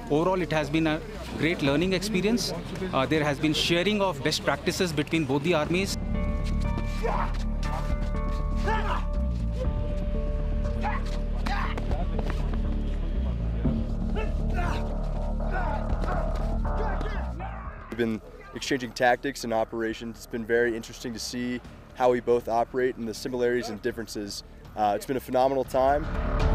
Overall, it has been a great learning experience. There has been sharing of best practices between both the armies. We've been exchanging tactics and operations. It's been very interesting to see how we both operate and the similarities and differences. It's been a phenomenal time.